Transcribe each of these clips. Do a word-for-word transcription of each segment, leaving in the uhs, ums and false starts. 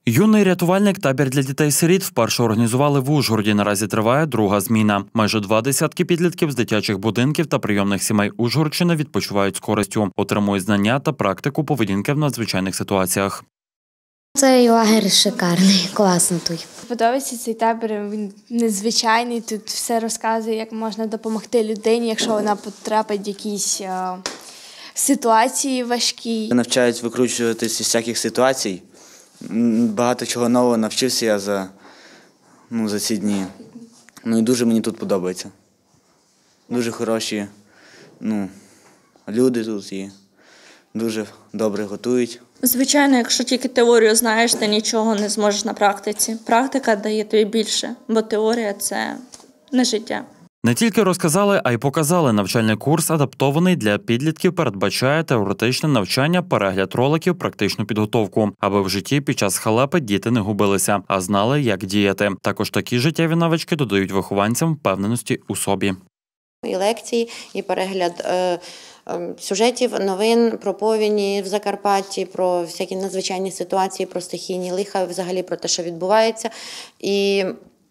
Юний рятувальник табір для дітей-сиріт вперше організували в Ужгороді. Наразі триває друга зміна. Майже два десятки підлітків з дитячих будинків та прийомних сімей Ужгородщини відпочивають з користю, отримують знання та практику поведінки в надзвичайних ситуаціях. Цей лагерь шикарний, класно тут. Подобається цей табір, він незвичайний, тут все розказує, як можна допомогти людині, якщо вона потрапить в якісь а, ситуації важкі. Навчають викручуватися з всяких ситуацій. Багато чого нового навчився я за, ну, за ці дні. Ну і дуже мені тут подобається. Дуже хороші, ну, люди тут і дуже добре готують. Звичайно, якщо тільки теорію знаєш, ти нічого не зможеш на практиці. Практика дає тобі більше, бо теорія – це не життя. Не тільки розказали, а й показали. Навчальний курс, адаптований для підлітків, передбачає теоретичне навчання, перегляд роликів, практичну підготовку, аби в житті під час халепи діти не губилися, а знали, як діяти. Також такі життєві навички додають вихованцям впевненості у собі. І лекції, і перегляд е, е, сюжетів, новин про повені в Закарпатті, про всякі надзвичайні ситуації, про стихійні лиха, взагалі про те, що відбувається. І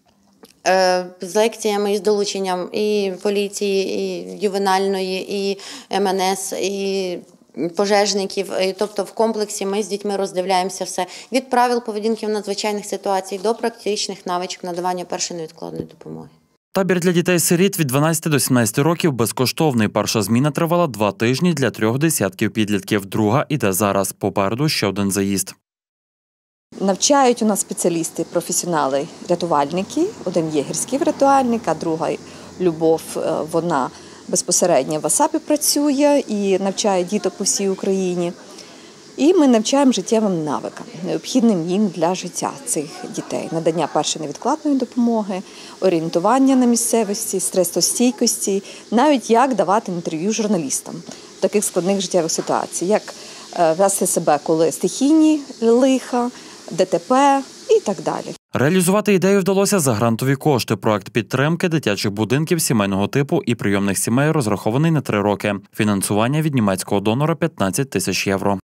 з лекціями, і з долученням і поліції, і ювенальної, і ем ен ес, і пожежників. Тобто в комплексі ми з дітьми роздивляємося все. Від правил поведінки в надзвичайних ситуаціях до практичних навичок надавання першої невідкладної допомоги. Табір для дітей-сиріт від дванадцяти до сімнадцяти років безкоштовний. Перша зміна тривала два тижні для трьох десятків підлітків. Друга іде зараз. Попереду ще один заїзд. Навчають у нас спеціалісти, професіонали, рятувальники. Один є гірський рятувальник, а друга Любов, вона безпосередньо в АСАПі працює і навчає діток по всій Україні. І ми навчаємо життєвим навикам, необхідним їм для життя цих дітей. Надання першої невідкладної допомоги, орієнтування на місцевості, стресостійкості, навіть як давати інтерв'ю журналістам в таких складних життєвих ситуаціях, як вести себе, коли стихійні лиха, де те пе і так далі. Реалізувати ідею вдалося за грантові кошти. Проект підтримки дитячих будинків сімейного типу і прийомних сімей розрахований на три роки. Фінансування від німецького донора – п'ятнадцять тисяч євро.